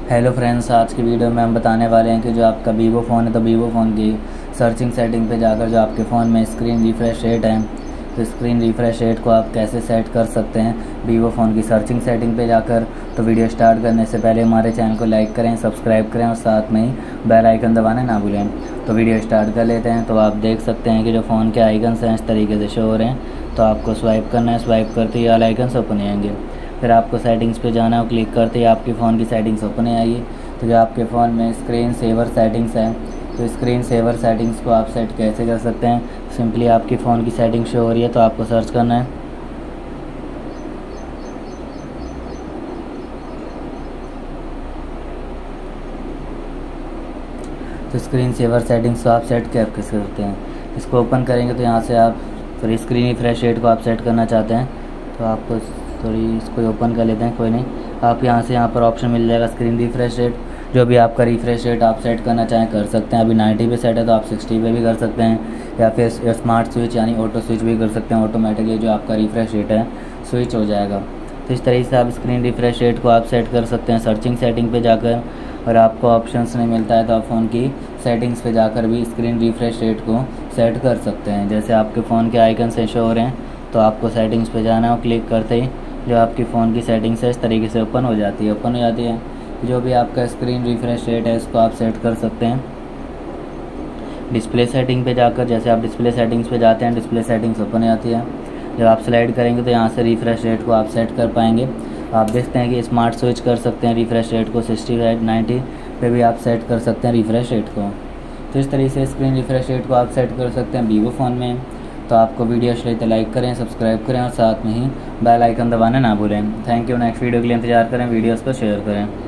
Hello friends, आज की video में हम बताने वाले हैं कि जो आपका वीवो फ़ोन है तो वीवो फ़ोन की सर्चिंग सेटिंग पे जाकर जो आपके फ़ोन में स्क्रीन रिफ्रेश रेट है तो स्क्रीन रिफ्रेश रेट को आप कैसे सेट कर सकते हैं वीवो फ़ोन की सर्चिंग सेटिंग पे जाकर। तो वीडियो स्टार्ट करने से पहले हमारे चैनल को लाइक करें, सब्सक्राइब करें और साथ में ही बेल आइकन दबाना ना भूलें। तो वीडियो स्टार्ट कर लेते हैं। तो आप देख सकते हैं कि जो फ़ोन के आइकन्स हैं इस तरीके से शो हो रहे हैं। तो आपको स्वाइप करना है, स्वाइप करते ही ऑल आइकन्स ओपन आएंगे। फिर आपको सेटिंग्स पे जाना है और क्लिक करते ही आपके फ़ोन की सेटिंग्स ओपन आएगी। तो जो आपके फ़ोन में स्क्रीन सेवर सेटिंग्स है तो स्क्रीन सेवर सेटिंग्स को आप सेट कैसे कर सकते हैं। सिंपली आपकी फ़ोन की सेटिंग शो हो रही है तो आपको सर्च करना है। तो स्क्रीन सेवर सेटिंग्स को आप सेट क्या कर सकते हैं। इसको ओपन करेंगे तो यहाँ से आप फिर स्क्रीन रिफ्रेश रेट को आप सेट करना चाहते हैं तो आपको थोड़ी इसको ओपन कर लेते हैं, कोई नहीं। आप यहाँ पर ऑप्शन मिल जाएगा स्क्रीन रिफ्रेश रेट। जो भी आपका रिफ्रेश रेट आप सेट करना चाहें कर सकते हैं। अभी 90 पे सेट है तो आप 60 पे भी कर सकते हैं या फिर स्मार्ट स्विच यानी ऑटो स्विच भी कर सकते हैं। ऑटोमेटिकली जो आपका रिफ्रेश रेट है स्विच हो जाएगा। तो इस तरीके से आप स्क्रीन रिफ्रेश रेट को आप सेट कर सकते हैं सर्चिंग सेटिंग पे जाकर। और आपको ऑप्शंस नहीं मिलता है तो आप फ़ोन की सेटिंग्स पे जाकर भी स्क्रीन रिफ्रेश रेट को सेट कर सकते हैं। जैसे आपके फ़ोन के आइकन से शो हो रहे हैं तो आपको सेटिंग्स पे जाना है और क्लिक करते ही जो आपकी फ़ोन की सेटिंग्स है इस तरीके से ओपन हो जाती है। जो भी आपका स्क्रीन रिफ्रेश रेट है इसको आप सेट कर सकते हैं डिस्प्ले सेटिंग पे जाकर। जैसे आप डिस्प्ले सेटिंग्स पे जाते हैं, डिस्प्ले सेटिंग्स ओपन हो जाती है। जब आप स्लाइड करेंगे तो यहाँ से रिफ्रेश रेट को आप सेट कर पाएंगे। आप देखते हैं कि स्मार्ट स्विच कर सकते हैं रिफ्रेश रेट को 60 90 पे भी आप सेट कर सकते हैं रिफ्रेश रेट को। तो इस तरीके से स्क्रीन रिफ्रेश रेट को आप सेट कर सकते हैं वीवो फ़ोन में। तो आपको वीडियो अच्छी लगी तो लाइक करें, सब्सक्राइब करें और साथ में ही बेल आइकन दबाना ना भूलें। Thank you. नेक्स्ट वीडियो के लिए इंतजार करें, वीडियोज़ को शेयर करें।